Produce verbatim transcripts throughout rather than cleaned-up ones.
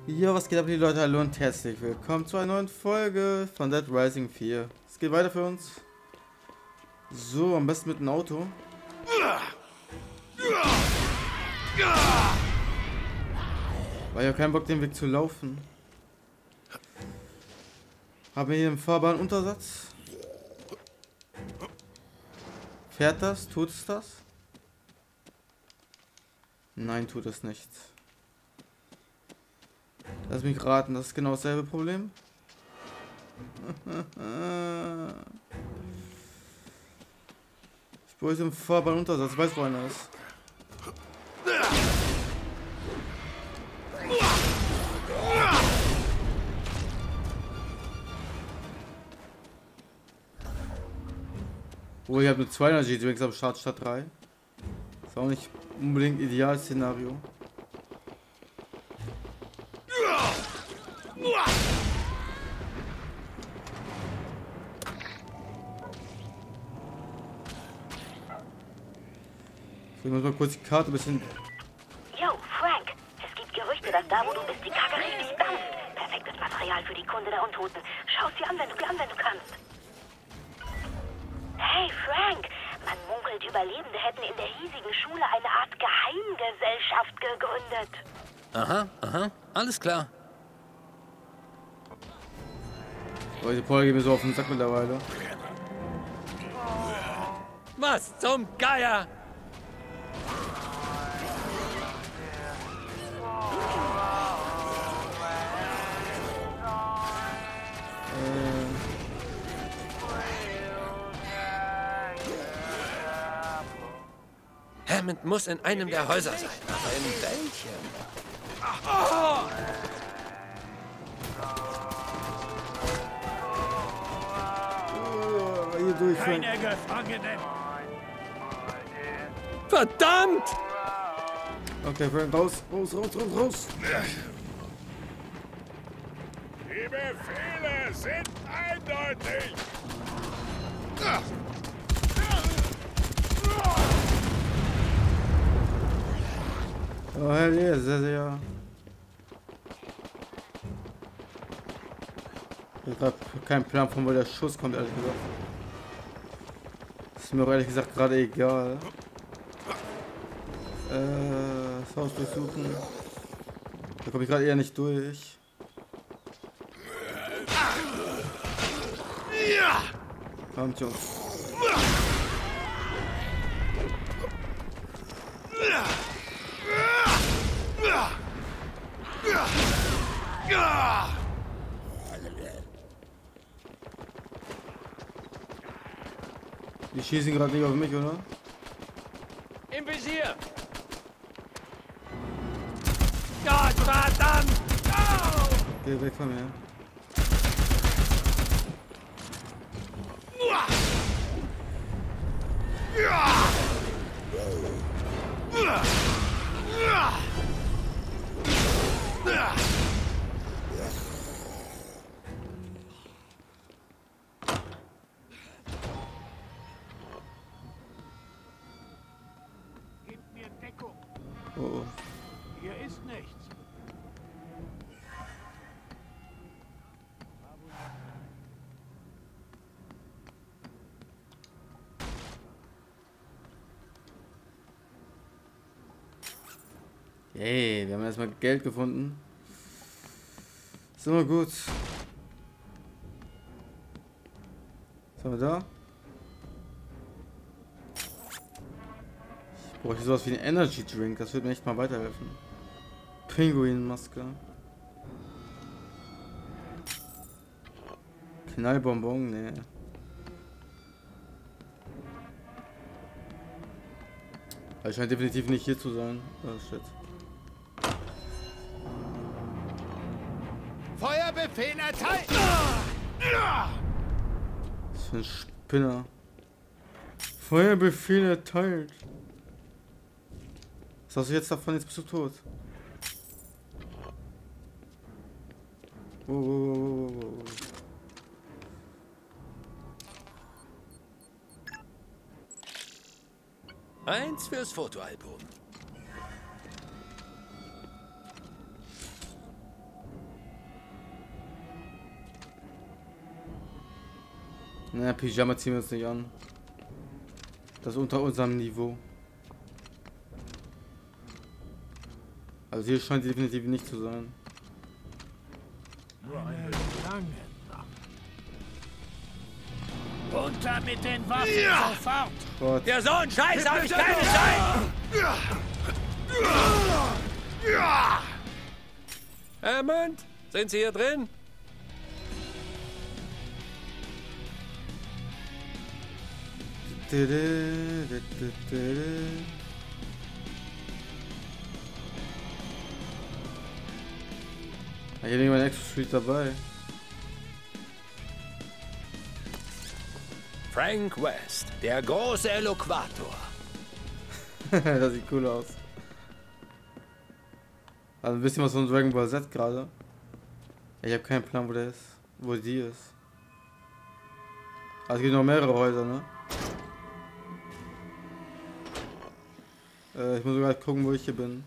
Ja, was geht ab, die Leute? Hallo und herzlich willkommen zu einer neuen Folge von Dead Rising vier. Es geht weiter für uns. So, am besten mit dem Auto. War ja kein Bock, den Weg zu laufen. Haben wir hier einen fahrbaren Untersatz. Fährt das? Tut es das? Nein, tut es nicht. Lass mich raten, das ist genau dasselbe Problem. Ich brauche einen fahrbaren Untersatz, ich weiß, wo einer ist. Oh, ich habe nur zwei Energy Drinks am Start statt drei. Ist auch nicht unbedingt ideal Szenario. Ich muss mal kurz die Karte ein bisschen. Yo, Frank, es gibt Gerüchte, dass da, wo du bist, die Kacke richtig dampft. Perfektes Material für die Kunde der Untoten. Schau sie an, wenn du, an, wenn du kannst. Hey, Frank, man munkelt, Überlebende hätten in der hiesigen Schule eine Art Geheimgesellschaft gegründet. Aha, aha, alles klar. Oh, die Folge geht mir so auf den Sack mittlerweile. Was zum Geier? Hammond muss in einem der Häuser sein. Aber in welchem? Oh! Oh, hier durch. Keine Gefangenen! Verdammt! Okay, Frank, raus, raus, raus, raus, raus. Die Befehle sind eindeutig! Oh, hell yeah, sehr, sehr. Ich habe keinen Plan, von wo der Schuss kommt, ehrlich gesagt. Ist mir auch ehrlich gesagt gerade egal. Äh, das Haus durchsuchen. Da komme ich gerade eher nicht durch. Kommt, Jungs. Die schießen gerade nicht auf mich, oder? Im Visier! Gott verdammt! Oh! Geh weg von mir. Gib mir Deckung! Oh, oh. Hier ist nichts! Hey, wir haben erstmal Geld gefunden. Ist immer gut. Was haben wir da? Ich bräuchte sowas wie einen Energy Drink, das würde mir echt mal weiterhelfen. Pinguinmaske. Knallbonbon, nee. Er scheint definitiv nicht hier zu sein. Oh shit. Feuerbefehl erteilt! Was für ein Spinner. Feuerbefehl erteilt. Was hast du jetzt davon? Jetzt bist du tot. Oh, oh, oh, oh, oh. Eins fürs Fotoalbum. Naja, Pyjama ziehen wir uns nicht an. Das ist unter unserem Niveau. Also hier scheint sie definitiv nicht zu sein. Nur eine lange Nacht. Runter mit den Waffen, ja. Sofort! Gott. Ja, so ein Scheiß habe ich keine Zeit! Hammond, sind Sie hier drin? Ich habe irgendwann Extra Street dabei. Frank West, der große Eloquator. Das sieht cool aus. Also ein bisschen was von Dragon Ball Z gerade. Ich habe keinen Plan, wo der ist. Wo die ist. Also es gibt noch mehrere Häuser, ne? Äh, ich muss sogar gucken, wo ich hier bin.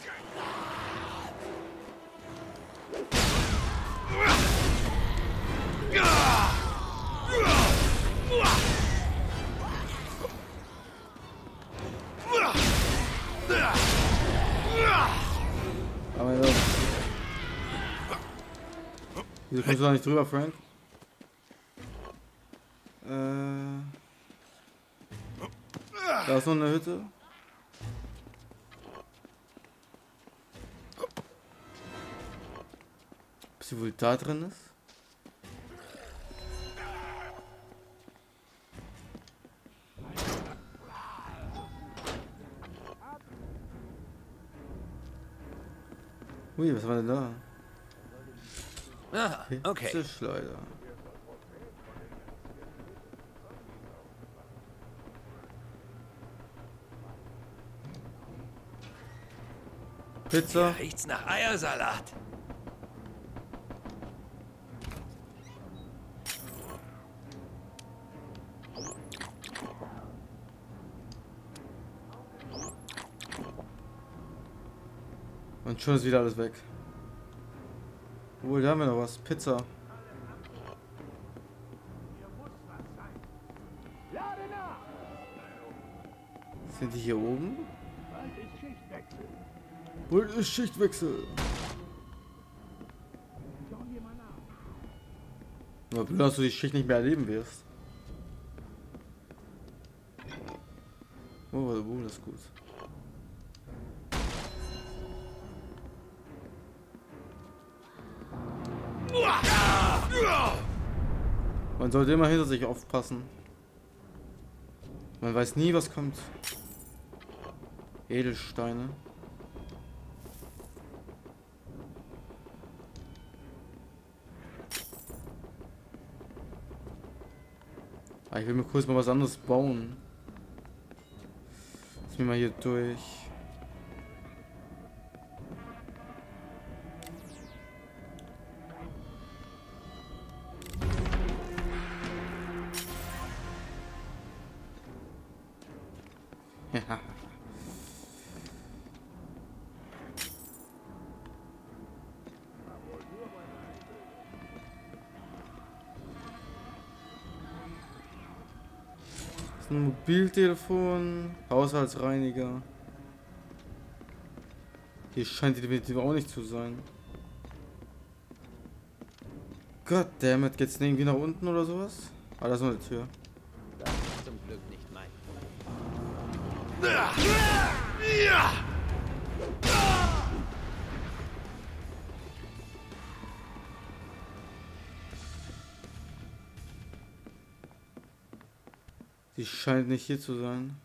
Wieso kommst du da nicht drüber, Frank? Äh. Da ist noch eine Hütte. Ob sie wohl da drin ist? Ui, was war denn da? Ah, okay. Hitzeschleuder. Pizza. Hier riecht's nach Eiersalat. Und schon ist wieder alles weg. Obwohl, da haben wir noch was. Pizza. Sind die hier oben? Bald ist Schichtwechsel. Na, blöd, dass du die Schicht nicht mehr erleben wirst. Oh, oh, das ist gut. Man sollte immer hinter sich aufpassen. Man weiß nie, was kommt. Edelsteine. Ah, ich will mir kurz mal was anderes bauen. Lass mich mal hier durch. Ja. Das ist ein Mobiltelefon, Haushaltsreiniger. Hier scheint die definitiv auch nicht zu sein. Goddammit, geht's denn irgendwie nach unten oder sowas? Ah, da ist noch eine Tür. Das ist zum Glück nicht mein. Sie scheint nicht hier zu sein.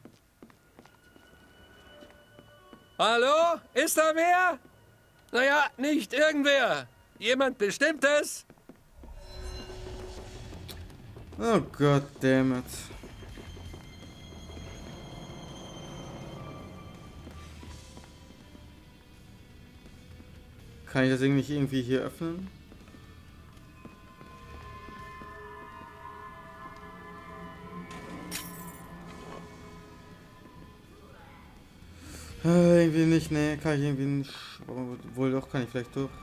Hallo? Ist da wer? Naja, nicht irgendwer. Jemand Bestimmtes? Oh Goddammit. Kann ich das irgendwie nicht irgendwie hier öffnen? Äh, irgendwie nicht, ne, kann ich irgendwie nicht. Wohl doch, kann ich vielleicht doch.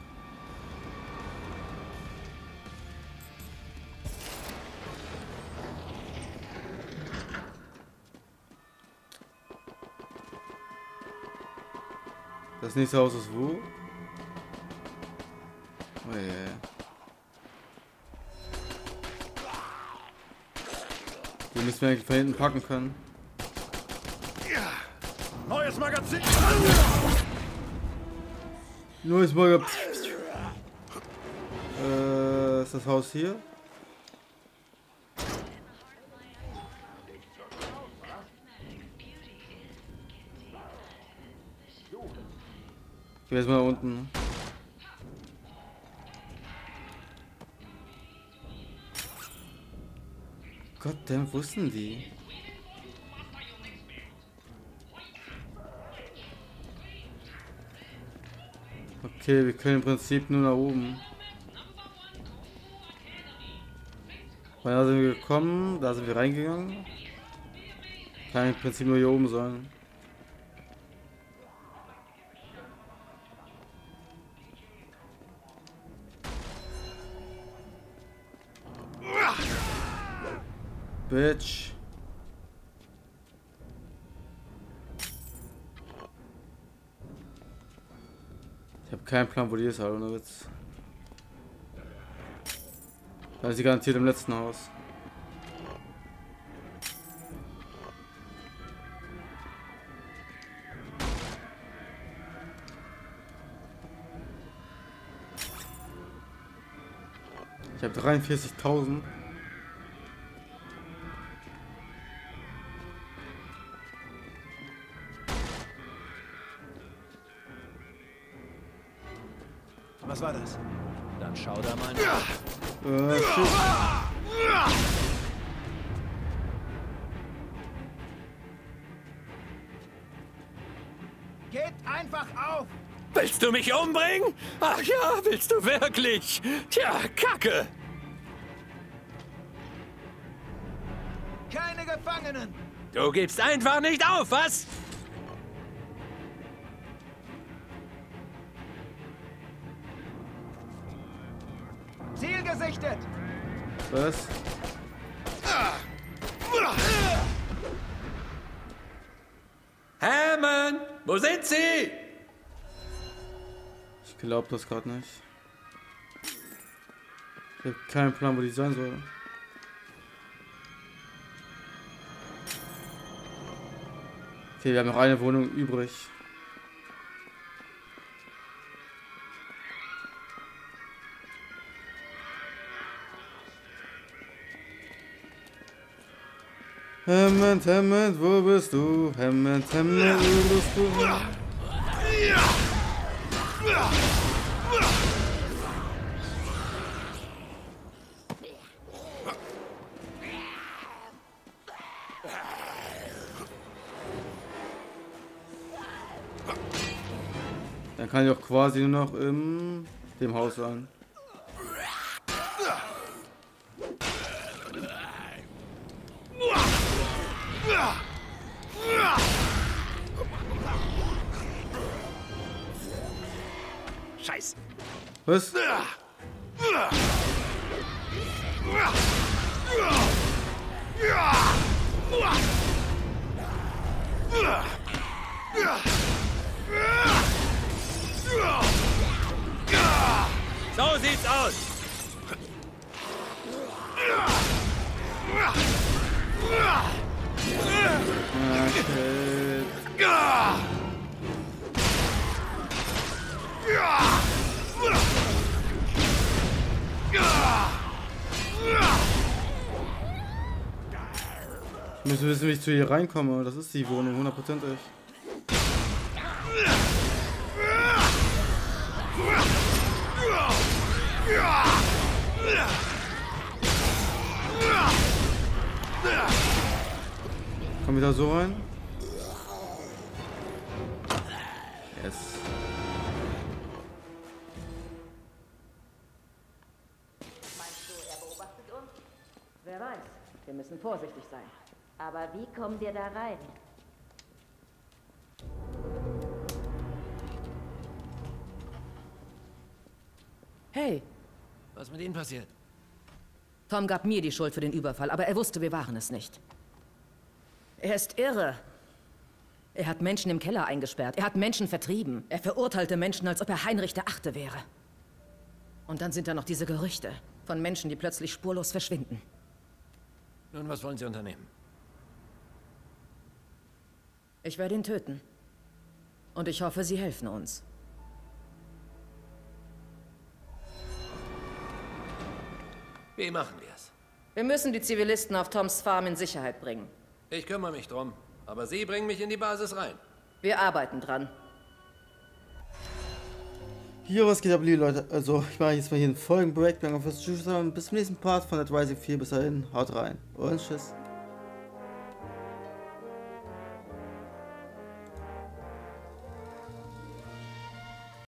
Das nächste Haus ist wo? Oh yeah. Die müssen wir eigentlich von hinten packen können. Neues Magazin! Neues Magazin! Äh, ist das Haus hier? Ich will jetzt mal unten. Gottverdammt, wo sind die? Okay, wir können im Prinzip nur nach oben. Weil da sind wir gekommen, da sind wir reingegangen. Kann im Prinzip nur hier oben sein. Bitch. Ich habe keinen Plan, wo die ist, ohne Witz. Da ist sie garantiert im letzten Haus. Ich habe dreiundvierzigtausend. Was war das? Dann schau da mal nach. Äh, shit. Geht einfach auf! Willst du mich umbringen? Ach ja, willst du wirklich? Tja, Kacke! Keine Gefangenen! Du gibst einfach nicht auf, was? Ziel gesichtet! Was? Hammond, wo sind sie? Ich glaube das gerade nicht. Ich habe keinen Plan, wo die sein soll. Okay, wir haben noch eine Wohnung übrig. Hammond, Hammond, wo bist du? Hammond, Hammond, wo bist du? Dann kann ich auch quasi nur noch in dem Haus sein. Scheiße. Was? So sieht's aus. Ich muss wissen, wie ich zu ihr reinkomme. Das ist die Wohnung, hundertprozentig. Komm wieder so rein. Yes. Meinst du, er beobachtet uns? Wer weiß. Wir müssen vorsichtig sein. Aber wie kommen wir da rein? Hey, Was ist mit Ihnen passiert? Tom gab mir die Schuld für den Überfall, aber er wusste, wir waren es nicht. Er ist irre. Er hat Menschen im Keller eingesperrt. Er hat Menschen vertrieben. Er verurteilte Menschen, als ob er Heinrich der Achte wäre. Und dann sind da noch diese Gerüchte von Menschen, die plötzlich spurlos verschwinden. Nun, was wollen Sie unternehmen? Ich werde ihn töten. Und ich hoffe, Sie helfen uns. Wie machen wir es? Wir müssen die Zivilisten auf Toms Farm in Sicherheit bringen. Ich kümmere mich drum. Aber Sie bringen mich in die Basis rein. Wir arbeiten dran. Hier, was geht ab, liebe Leute? Also, ich mache jetzt mal hier einen Folgenprojekt. Danke fürs Zuschauen. Bis zum nächsten Part von Dead Rising vier. Bis dahin, haut rein und tschüss.